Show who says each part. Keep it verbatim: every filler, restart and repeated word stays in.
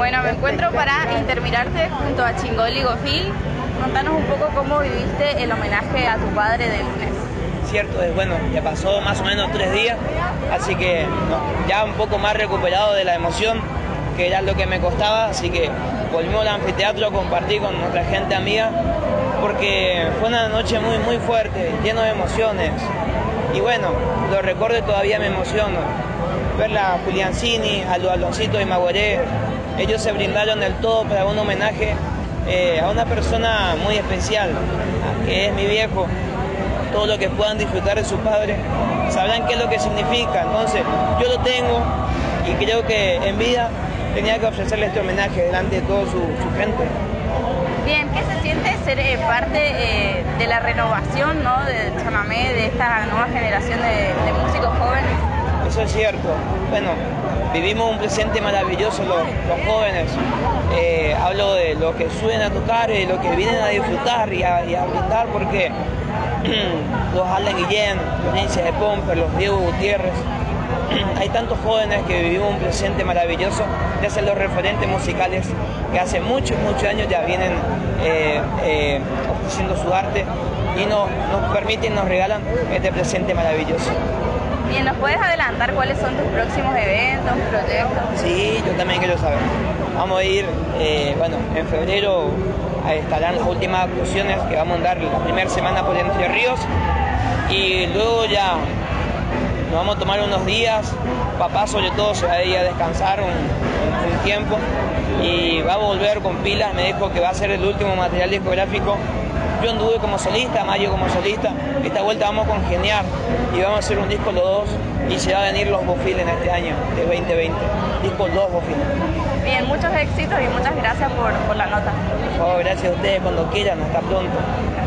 Speaker 1: Bueno, me encuentro para intermirarte junto a Chingol y Gofil. Contanos un poco cómo viviste el homenaje a tu padre del lunes.
Speaker 2: Cierto, es bueno, ya pasó más o menos tres días, así que no, ya un poco más recuperado de la emoción, que era lo que me costaba, así que volvimos al anfiteatro a compartir con nuestra gente amiga, porque fue una noche muy muy fuerte, lleno de emociones, y bueno, lo recuerdo y todavía me emociono. Ver a Juliancini, a los Aloncitos y Maguaré, ellos se brindaron del todo para un homenaje eh, a una persona muy especial, que es mi viejo. Todo lo que puedan disfrutar de su padre, sabrán qué es lo que significa. Entonces, yo lo tengo y creo que en vida tenía que ofrecerle este homenaje delante de toda su, su gente.
Speaker 1: Bien, ¿qué se siente ser eh, parte eh, de la renovación, ¿no?, del chamamé, de esta nueva generación de, de músicos jóvenes?
Speaker 2: Eso es cierto. Bueno, vivimos un presente maravilloso los, los jóvenes. Eh, hablo de los que suben a tocar, de los que vienen a disfrutar y a, y a brindar, porque los Alan Guillén, los Ninjas de Pomper, los Diego Gutiérrez, hay tantos jóvenes que vivimos un presente maravilloso, de ser los referentes musicales que hace muchos, muchos años ya vienen eh, eh, ofreciendo su arte y nos, nos permiten, nos regalan este presente maravilloso.
Speaker 1: Bien, ¿nos puedes adelantar cuáles son tus próximos eventos, proyectos?
Speaker 2: Sí, yo también quiero saber. Vamos a ir, eh, bueno, en febrero estarán las últimas actuaciones que vamos a dar la primera semana por Entre Ríos y luego ya nos vamos a tomar unos días. Papá sobre todo se va a ir a descansar un, un, un tiempo y va a volver con pilas. Me dijo que va a ser el último material discográfico. Yo anduve como solista, Mayo como solista. Esta vuelta vamos a congeniar y vamos a hacer un disco los dos y se va a venir los Gofil en este año de veinte veinte. Disco los Gofil.
Speaker 1: Bien, muchos éxitos y muchas gracias por, por la nota.
Speaker 2: Por favor, gracias a ustedes, cuando quieran, hasta pronto.